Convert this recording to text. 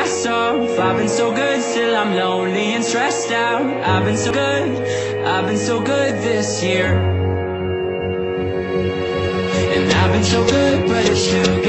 mask off. I've been so good, still I'm lonely and stressed out. I've been so good this year. And I've been so good, but it's true.